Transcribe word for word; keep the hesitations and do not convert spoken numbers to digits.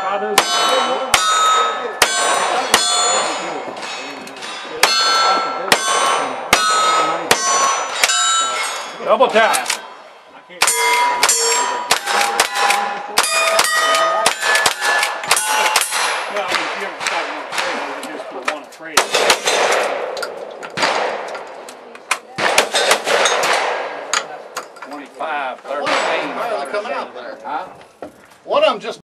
Double tap. Twenty-five, thirteen. Coming out there. Huh? One of them just